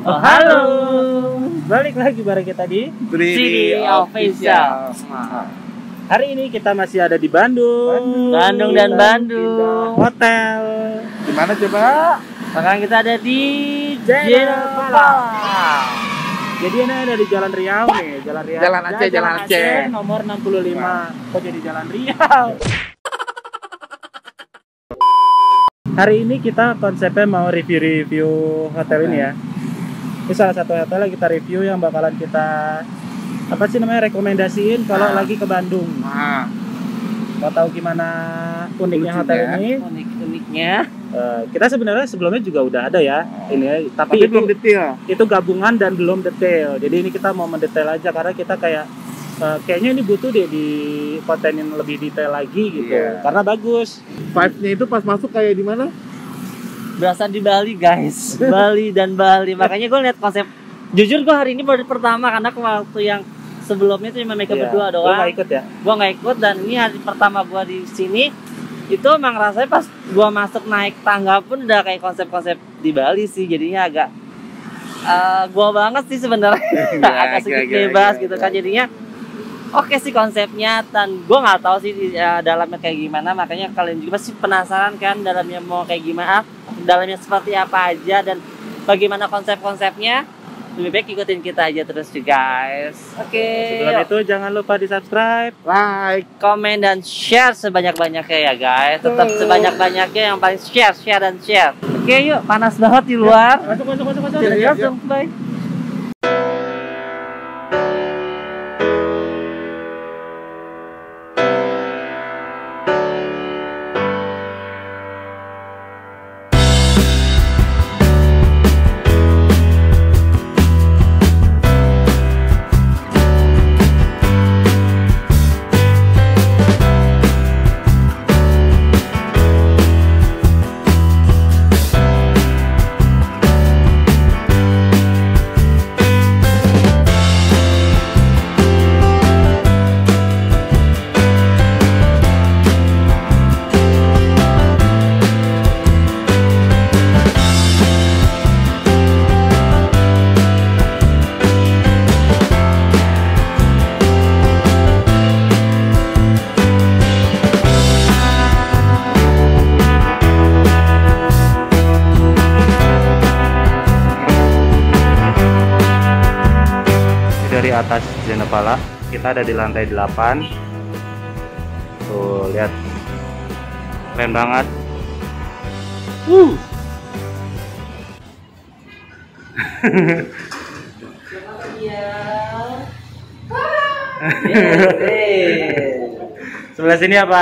Oh, halo. Balik lagi bareng kita di Sini Official. Hari ini kita masih ada di Bandung. Bandung dan Bandung. Hotel. Di mana coba? Sekarang kita ada di Jenopala. Jadi ini ada di Jalan Riau nih, Jalan Riau. Jalan Aceh. Nomor 65. Kok jadi Jalan Riau? Hari ini kita konsepnya mau review hotel ini ya. Ini salah satu hotel yang kita review yang bakalan kita rekomendasiin kalau lagi ke Bandung. Mau tahu gimana uniknya hotel ini? Uniknya. Kita sebenarnya sebelumnya juga udah ada ya ini, tapi belum detail. Itu gabungan dan belum detail. Jadi ini kita mau mendetail aja karena kita kayaknya ini butuh deh di kontenin lebih detail lagi gitu. Karena bagus. Vibe-nya itu pas masuk kayak di mana? Berasa di Bali guys. Bali. Makanya gue lihat konsep. Jujur gue hari ini baru pertama karena waktu yang sebelumnya itu cuma mereka berdua doang. Gue nggak ikut ya. Gue nggak ikut dan ini hari pertama gue di sini. Itu emang rasanya pas gue masuk naik tangga pun udah kayak konsep-konsep di Bali sih. Jadinya agak gue banget sih sebenarnya. Agak sedikit bebas gitu kan jadinya. Oke sih konsepnya, dan gue nggak tahu sih dalamnya kayak gimana, makanya kalian juga pasti penasaran kan dalamnya mau kayak gimana, dalamnya seperti apa aja dan bagaimana konsep-konsepnya. Lebih baik ikutin kita aja terus sih guys. Oke. Sebelum itu jangan lupa di subscribe, like, komen dan share sebanyak-banyaknya ya guys. Tetap sebanyak-banyaknya yang paling share dan share. Oke yuk, panas banget di luar. Masuk. Langsung bye. dari atas Jenopala. Kita ada di lantai 8. Tuh, lihat. Keren banget. Sebelah sini apa?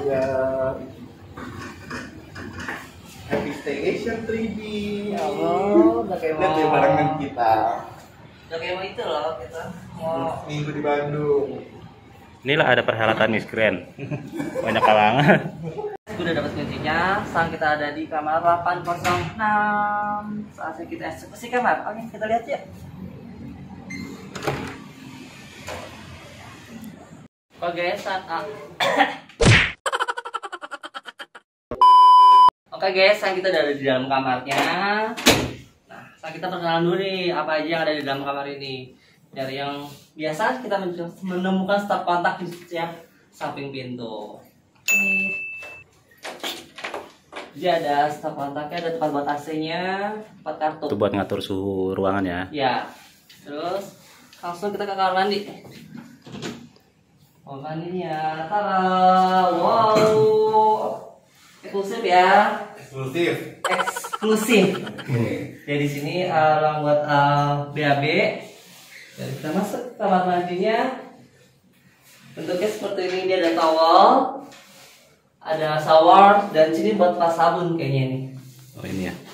Happy Station 3D. Udah kayak Lihat deh barengan kita. Udah kayak mau itu loh kita mau Minggu di Bandung. Inilah ada perhelatan Miss Grand. Banyak kalangan. gue udah dapat kuncinya. Sekarang kita ada di kamar 806. Saatnya kita eksekusi kamar. Oke kita lihat ya. Oke Oke guys, sekarang kita udah ada di dalam kamarnya. Nah, kita perkenalan dulu nih apa aja yang ada di dalam kamar ini. Dari yang biasa kita menemukan stop kontak di setiap samping pintu. Dia ada stop kontaknya, ada tempat buat AC-nya, tempat kartu. Itu buat ngatur suhu ruangan ya. Ya. Terus langsung kita ke kamar mandi. Kamar mandinya, tada, wow, eksklusif ya. Eksklusif. Jadi di sini ruang buat BAB. Jadi kita masuk ke kamar mandinya. Bentuknya seperti ini, dia ada towel, ada shower, dan sini buat pas sabun kayaknya ini. Oh ini ya.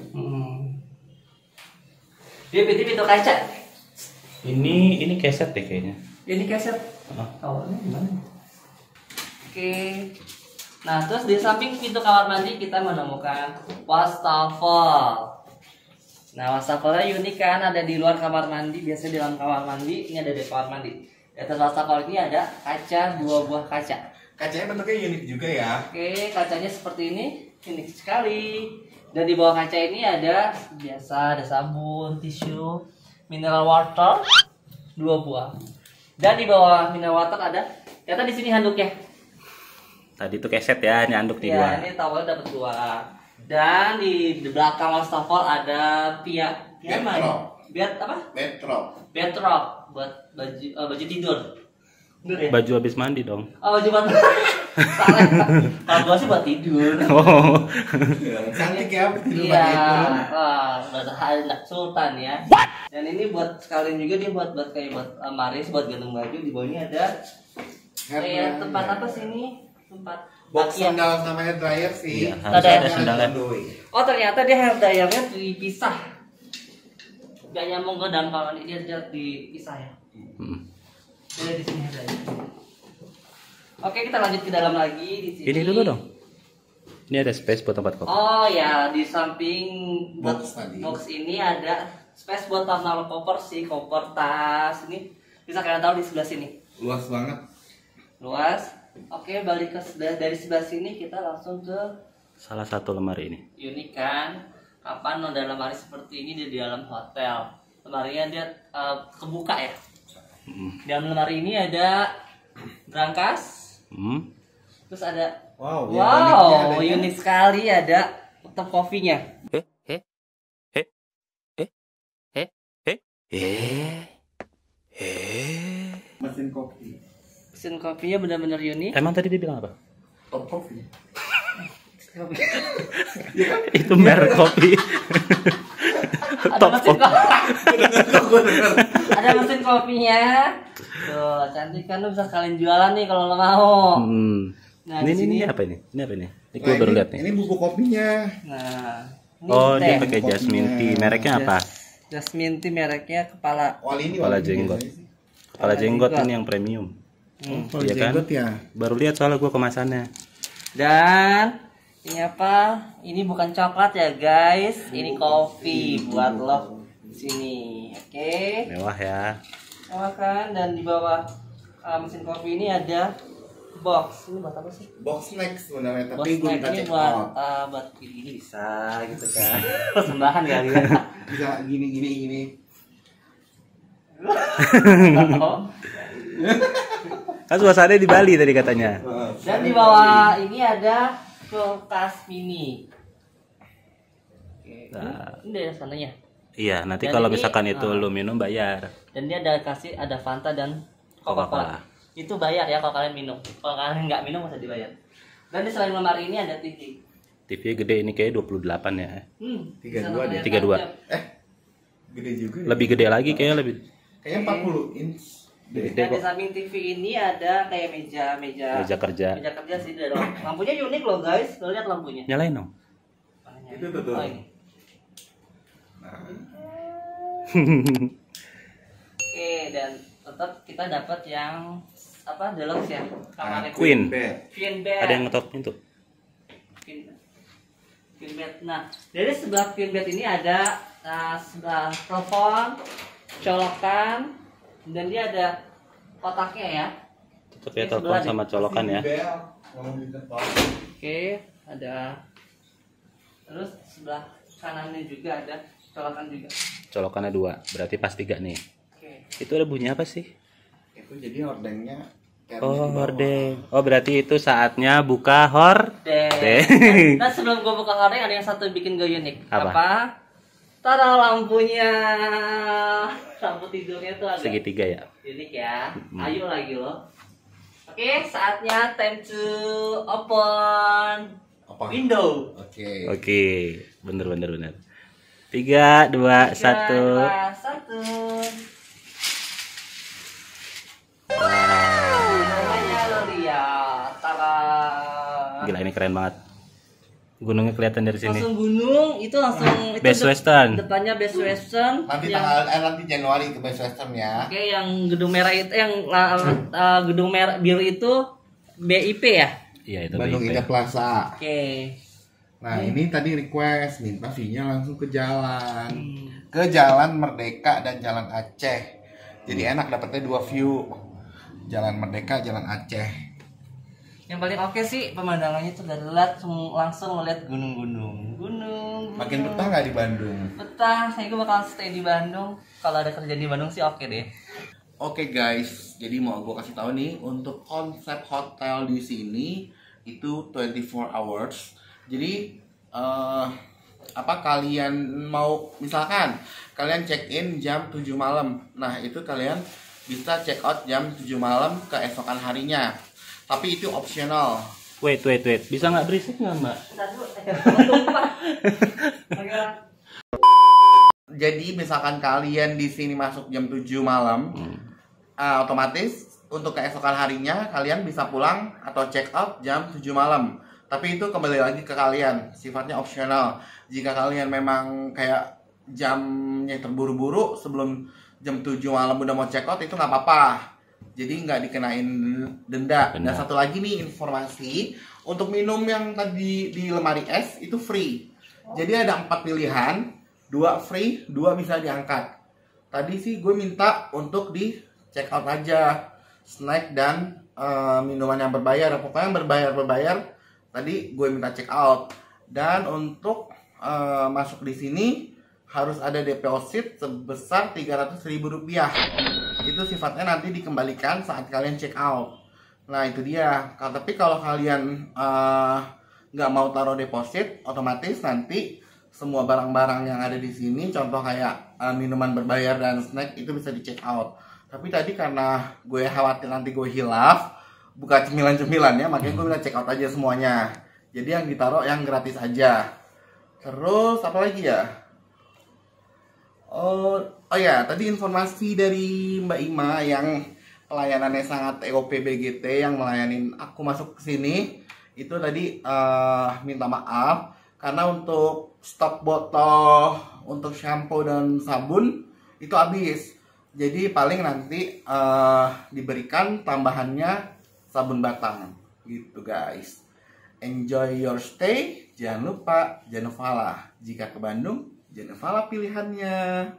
Dia pintu kaca. Ini keset deh kayaknya. Ini keset. Towelnya gimana? Oke. Nah, terus di samping pintu kamar mandi kita menemukan wastafel. Nah, wastafelnya unik kan, ada di luar kamar mandi, biasanya di dalam kamar mandi, ini ada di kamar mandi. Di atas wastafel ini ada kaca, 2 buah kaca. Kacanya bentuknya unik juga ya. Oke, kacanya seperti ini, unik sekali. Dan di bawah kaca ini ada biasa ada sabun, tisu, mineral water 2 buah. Dan di bawah mineral water ada ternyata di sini handuknya. Tadi tuh keset ya, ini handuk di Ya, dua. ini towel dapat 2. Dan di belakang wastafel ada pia mana? Biar apa? Bedrock buat baju tidur. Bener ya? Baju habis mandi dong. Oh, baju buat salah. Kalau gua sih buat tidur. Oh. Cantik ya tidur Iya, pakai itu. buat anak sultan ya. Dan ini buat sekalian juga dia buat kayak buat lemari, buat gantung baju. Di bawahnya ada kayak tempat apa sih ini? Tempat Box bakian. sandal sama hair dryer sih. Iya, harus ada sandalnya. Oh, ternyata dia hair dryernya dipisah. Gak nyambung ke dalam kalau dia dipisah ya. Ada di sini hair dryer. Oke, kita lanjut ke dalam lagi di sini. Ini dulu dong. Ini ada space buat tempat kopi. Oh ya, di samping Box tadi. box ini ada space buat taruh koper sih, koper tas ini bisa kalian tahu di sebelah sini. Luas banget. Luas. Oke, balik ke dari sebelah sini kita langsung ke Salah satu lemari ini. unik kan. Kapan ada lemari seperti ini di dalam hotel? Lemarinya dia kebuka ya. Di dalam lemari ini ada brankas. Terus ada Wow, unik sekali ada top kopinya. mesin kopi. Mesin kopinya benar-benar unik. Emang tadi dia bilang apa? Top kopi. Itu merek kopi. Ada Top mesin kopi. kopi. Ada mesin kopinya. Tuh, cantik kan, lu bisa kalian jualan nih kalau lo mau. Nah, ini, di sini ini apa ini? Ini apa ini? Ini gue baru lihat nih. Ini bubuk kopinya. Nah, ini Oh, teh. dia pakai jasmine tea. Mereknya apa? Jasmine tea mereknya kepala. Kepala jenggot. Kepala jenggot ini yang premium. Kepala Iya kan? jenggot ya. Baru lihat soalnya gue kemasannya. Dan ini apa? Ini bukan coklat ya, guys. Ini kopi buat lo di sini. Oke. Mewah ya. Sama kan, dan di bawah mesin kopi ini ada box. Ini buat apa sih? Box next sebenarnya, Box tapi gue snack minta ini check buat out. buat ini bisa gitu kan. Persembahan kali ya. Bisa gini. Oh. Kan suasananya di Bali tadi katanya. Dan di bawah ini ada kulkas mini. Oke. Nah. Ini dari sananya. Iya, nanti Dan kalau ini, misalkan itu lu minum bayar. Dan dia ada kasih ada Fanta dan Coca-Cola. Coca-Cola. Itu bayar ya kalau kalian minum. Kalau kalian nggak minum nggak usah dibayar. Dan di selain lemari ini ada TV. TV gede ini kayak 28 ya. 32 deh. 32. Gede juga. ya. Lebih gede lagi kayaknya lebih. Kayaknya 40 inch. Gede Dan di kok. samping TV ini ada kayak meja Meja kerja. meja kerja sih dari lampunya unik loh guys. Lo lihat lampunya. Nyalain dong. Itu tuh. Oh, ini. Oke, dan tetap kita dapat yang apa deluxe ya kamarnya Queen. Bed. Queen bed. Ada yang ngetop pintu. Queen bed. Nah, dari sebelah queen bed ini ada sebelah telepon, colokan, dan dia ada kotaknya ya. Tetap ya Ini telepon sebelah sama colokan ya. Bel. Ngomong di depan. Oke, ada. Terus sebelah kanannya juga ada colokan juga. Colokannya 2, berarti pas 3 nih. Oke. Itu ada bunyi apa sih? Itu jadi hordengnya. kayak Oh, di bawah. hordeng. Oh, berarti itu saatnya buka hordeng. Nah, sebelum gue buka hordeng ada yang satu bikin gue unik. Apa? Tada lampunya. Lampu tidurnya tuh agak Segitiga ya. unik ya. Ayo lagi lo. Oke, saatnya time to open Apa? window. Oke. Oke, bener. 3, 2, 1. 3, 2, 1. Namanya lo lihat. Tada. Gila ini keren banget. Gunungnya kelihatan dari sini. Langsung gunung itu langsung itu Best Western. depannya Best Western. Nanti yang, nanti Januari ke Best Western ya. Oke, yang gedung merah itu yang gedung merah biru itu BIP ya. Iya, itu Bandung BIP. Indah Plaza. Oke. Nah, ini tadi request minta view-nya langsung ke jalan. Ke Jalan Merdeka dan Jalan Aceh. Jadi enak dapetnya 2 view. Jalan Merdeka, Jalan Aceh. Yang paling oke sih pemandangannya tuh dari lihat langsung melihat gunung-gunung. gunung. Makin betah nggak di Bandung? Betah, saya gue bakal stay di Bandung. Kalau ada kerjaan di Bandung sih oke deh. Oke guys, jadi mau gue kasih tahu nih untuk konsep hotel di sini itu 24 hours. Jadi apa kalian mau misalkan kalian check in jam 7 malam. Nah, itu kalian bisa check out jam 7 malam keesokan harinya. Tapi itu optional. Wait. Bisa nggak berisik nggak, Mbak? Jadi misalkan kalian di sini masuk jam 7 malam, otomatis untuk keesokan harinya kalian bisa pulang atau check out jam 7 malam. Tapi itu kembali lagi ke kalian, sifatnya opsional. Jika kalian memang kayak jamnya terburu-buru sebelum jam 7 malam udah mau check out, itu nggak apa-apa. Jadi nggak dikenain denda. Dan satu lagi nih informasi, untuk minum yang tadi di lemari es itu free. Jadi ada 4 pilihan, 2 free, 2 bisa diangkat. Tadi sih gue minta untuk di check out aja snack dan minuman yang berbayar. Pokoknya yang berbayar. Tadi gue minta check out. Dan untuk masuk di sini harus ada deposit sebesar Rp300.000. Itu sifatnya nanti dikembalikan saat kalian check out. Nah itu dia. Tapi kalau kalian nggak mau taruh deposit, otomatis nanti semua barang-barang yang ada di sini, contoh kayak minuman berbayar dan snack itu bisa di check out. Tapi tadi karena gue khawatir nanti gue hilaf buka cemilan-cemilannya, makanya gue bilang check out aja semuanya. Jadi yang ditaruh yang gratis aja. Terus apa lagi ya? Oh ya, tadi informasi dari Mbak Ima yang pelayanannya sangat EOP BGT yang melayanin aku masuk ke sini. Itu tadi minta maaf karena untuk stok botol untuk shampoo dan sabun itu habis. Jadi paling nanti diberikan tambahannya sabun batang gitu guys. Enjoy your stay. Jangan lupa Janovala. Jika ke Bandung, Janovala pilihannya.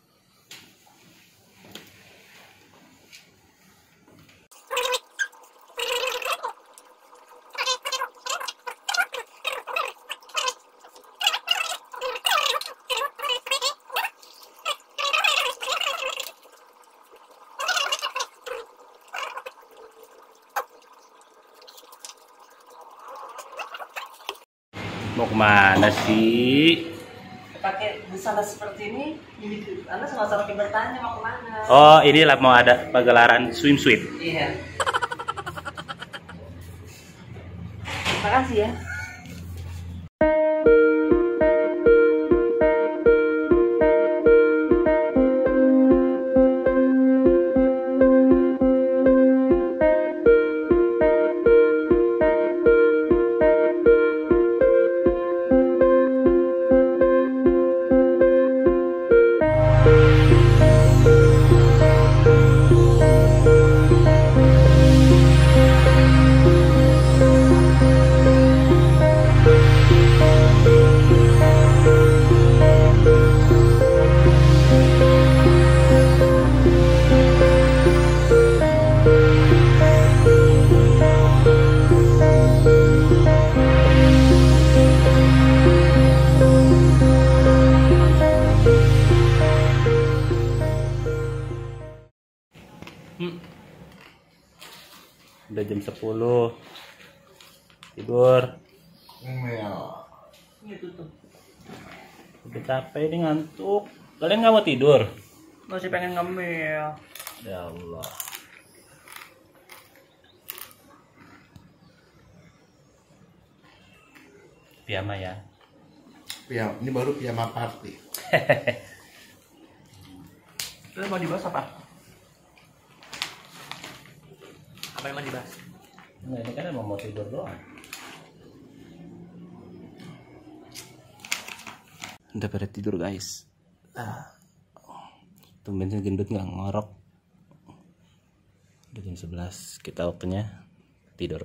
Mau kemana sih? Pakai busana seperti ini, Anda sama-sama bertanya mau kemana? Oh, ini lah mau ada pagelaran swimsuit. Iya. Terima kasih ya. Udah jam 10. Tidur. Udah capek ini, ngantuk. Kalian nggak mau tidur? Masih pengen ngemil. Ya Allah. Piyama ya. Ini baru piyama party. Lu mau dibahas apa? Apa yang mau dibahas? Nggak, ini kan emang mau tidur doang. Udah pada tidur guys. Tumben sih gendut nggak ngorok. Udah jam 11, kita waktunya tidur.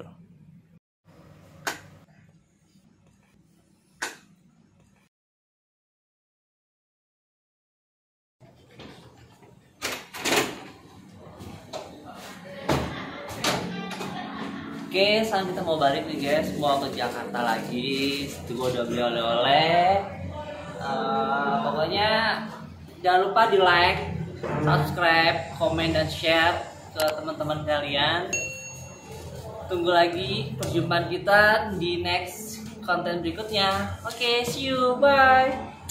Oke, sekarang kita mau balik nih guys, mau ke Jakarta lagi. Itu gue udah beli oleh-oleh. Pokoknya jangan lupa di like, subscribe, komen dan share ke teman-teman kalian. Tunggu lagi perjumpaan kita di next konten berikutnya. Oke, see you, bye.